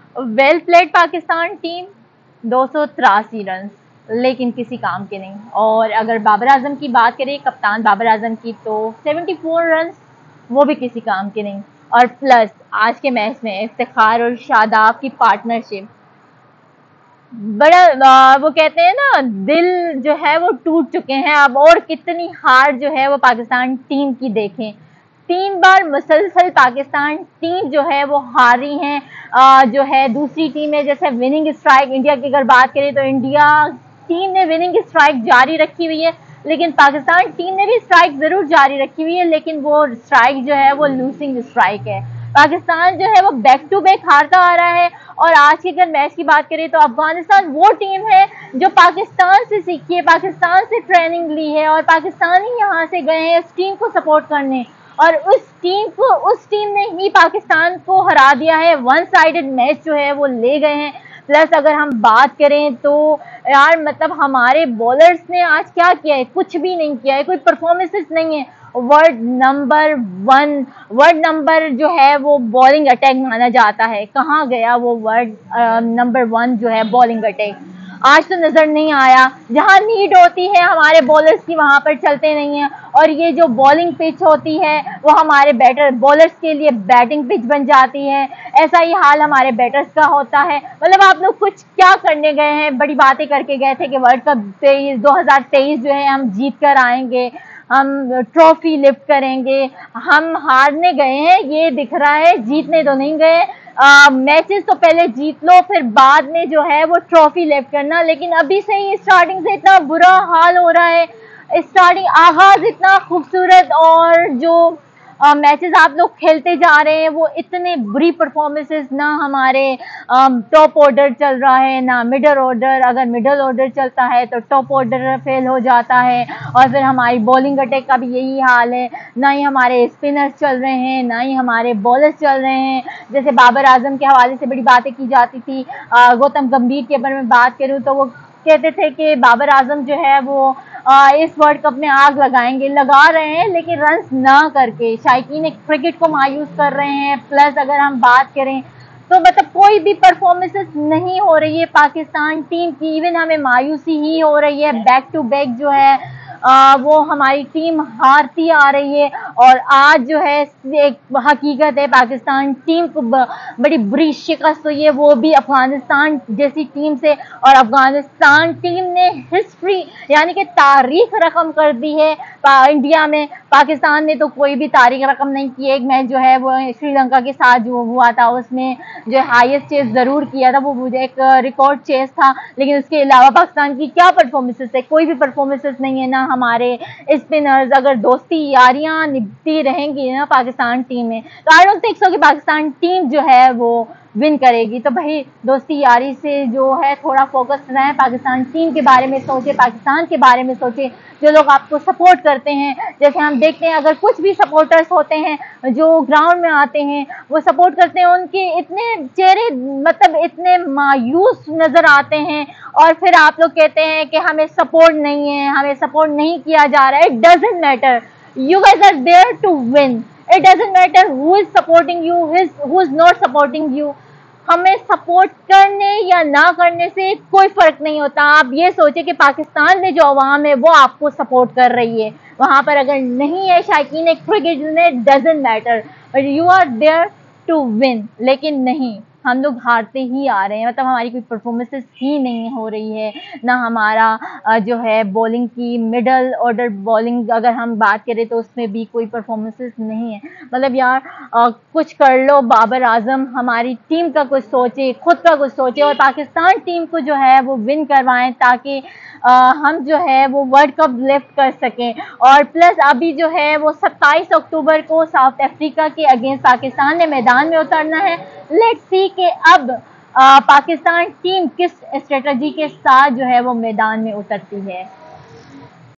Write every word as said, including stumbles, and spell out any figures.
Well played Pakistan team, दो सौ तिरासी रन, लेकिन किसी काम के नहीं। और अगर बाबर आजम की बात करें, कप्तान बाबर आजम की, तो चौहत्तर रन, वो भी किसी काम के नहीं। और प्लस आज के मैच में इफ्तिखार और शादाब की पार्टनरशिप, बड़ा वो कहते हैं ना, दिल जो है वो टूट चुके हैं अब। और कितनी हार जो है वो पाकिस्तान टीम की देखें, तीन बार मुसलसल पाकिस्तान टीम जो है वो हारी हैं। आ, जो है दूसरी टीम है, जैसे विनिंग स्ट्राइक इंडिया की अगर बात करें तो इंडिया टीम ने विनिंग स्ट्राइक जारी रखी हुई है, लेकिन पाकिस्तान टीम ने भी स्ट्राइक जरूर जारी रखी हुई है, लेकिन वो स्ट्राइक जो है वो लूजिंग स्ट्राइक है। पाकिस्तान जो है वो बैक टू बैक हारता आ रहा है। और आज के अगर मैच की बात करें तो अफगानिस्तान वो टीम है जो पाकिस्तान से सीखी है, पाकिस्तान से ट्रेनिंग ली है, और पाकिस्तानी यहाँ से गए हैं इस टीम को सपोर्ट करने, और उस टीम को उस टीम ने ही पाकिस्तान को हरा दिया है। वन साइडेड मैच जो है वो ले गए हैं। प्लस अगर हम बात करें तो यार मतलब हमारे बॉलर्स ने आज क्या किया है, कुछ भी नहीं किया है, कोई परफॉर्मेंसेस नहीं है। World number one world number जो है वो बॉलिंग अटैक माना जाता है, कहाँ गया वो वर्ल्ड नंबर वन जो है बॉलिंग अटैक, आज तो नजर नहीं आया। जहां नीड होती है हमारे बॉलर्स की वहां पर चलते नहीं हैं, और ये जो बॉलिंग पिच होती है वो हमारे बैटर बॉलर्स के लिए बैटिंग पिच बन जाती है। ऐसा ही हाल हमारे बैटर्स का होता है। मतलब आप लोग कुछ क्या करने गए हैं, बड़ी बातें करके गए थे कि वर्ल्ड कप तेईस दो हजार तेईस जो है हम जीत कर आएंगे, हम ट्रॉफी लिफ्ट करेंगे। हम हारने गए हैं ये दिख रहा है, जीतने तो नहीं गए। मैचेस तो पहले जीत लो, फिर बाद में जो है वो ट्रॉफी लिफ्ट करना। लेकिन अभी से ही स्टार्टिंग से इतना बुरा हाल हो रहा है, स्टार्टिंग आगाज इतना खूबसूरत, और जो मैचेस आप लोग खेलते जा रहे हैं वो इतने बुरी परफॉर्मेंसेस, ना हमारे टॉप ऑर्डर चल रहा है ना मिडल ऑर्डर। अगर मिडल ऑर्डर चलता है तो टॉप ऑर्डर फेल हो जाता है, और फिर हमारी बॉलिंग अटैक का भी यही हाल है। ना ही हमारे स्पिनर्स चल रहे हैं, ना ही हमारे बॉलर्स चल रहे हैं। जैसे बाबर आजम के हवाले से बड़ी बातें की जाती थी, गौतम गंभीर के बारे में बात करूँ तो वो कहते थे कि बाबर आजम जो है वो आ, इस वर्ल्ड कप में आग लगाएंगे, लगा रहे हैं लेकिन रन्स ना करके शायकीन क्रिकेट को मायूस कर रहे हैं। प्लस अगर हम बात करें तो मतलब कोई भी परफॉर्मेंसेस नहीं हो रही है पाकिस्तान टीम की, इवन हमें मायूसी ही हो रही है। बैक टू बैक जो है आ, वो हमारी टीम हारती आ रही है। और आज जो है एक हकीकत है, पाकिस्तान टीम को बड़ी बुरी शिकस्त हुई है, वो भी अफगानिस्तान जैसी टीम से। और अफगानिस्तान टीम ने हिस्ट्री यानी कि तारीख रकम कर दी है इंडिया में। पाकिस्तान ने तो कोई भी तारीख रकम नहीं की। एक मैच जो है वो श्रीलंका के साथ जो हुआ था उसमें जो हाईएस्ट चेस जरूर किया था, वो मुझे एक रिकॉर्ड चेस था, लेकिन उसके अलावा पाकिस्तान की क्या परफॉर्मेंसेस है, कोई भी परफॉर्मेंसेस नहीं है। ना हमारे स्पिनर्स, अगर दोस्ती यारियां निभती रहेंगी ना पाकिस्तान टीम में, तो आई डोंट थिंक सो कि पाकिस्तान टीम जो है वो विन करेगी। तो भाई दोस्ती यारी से जो है थोड़ा फोकस रहें, पाकिस्तान टीम के बारे में सोचे, पाकिस्तान के बारे में सोचे, जो लोग आपको सपोर्ट करते हैं। जैसे हम देखते हैं अगर कुछ भी सपोर्टर्स होते हैं जो ग्राउंड में आते हैं वो सपोर्ट करते हैं, उनके इतने चेहरे मतलब इतने मायूस नजर आते हैं, और फिर आप लोग कहते हैं कि हमें सपोर्ट नहीं है, हमें सपोर्ट नहीं किया जा रहा है। It doesn't matter, you guys are there to win. It doesn't matter who is supporting you, who is not supporting you. हमें सपोर्ट करने या ना करने से कोई फर्क नहीं होता। आप ये सोचे कि पाकिस्तान में जो अवाम है वो आपको सपोर्ट कर रही है, वहां पर अगर नहीं है शायकीन एक क्रिकेट में, doesn't matter, but you are there to win. लेकिन नहीं, हम लोग हारते ही आ रहे हैं, मतलब हमारी कोई परफॉर्मेंसेस ही नहीं हो रही है। ना हमारा जो है बॉलिंग की मिडल ऑर्डर बॉलिंग अगर हम बात करें तो उसमें भी कोई परफॉर्मेंसेस नहीं है। मतलब यार आ, कुछ कर लो बाबर आजम, हमारी टीम का कुछ सोचे, खुद का कुछ सोचे, और पाकिस्तान टीम को जो है वो विन करवाएं, ताकि आ, हम जो है वो वर्ल्ड कप लिफ्ट कर सकें। और प्लस अभी जो है वो सत्ताईस अक्टूबर को साउथ अफ्रीका के अगेंस्ट पाकिस्तान ने मैदान में उतरना है। लेट्स सी कि अब आ, पाकिस्तान टीम किस स्ट्रेटजी के साथ जो है वो मैदान में उतरती है।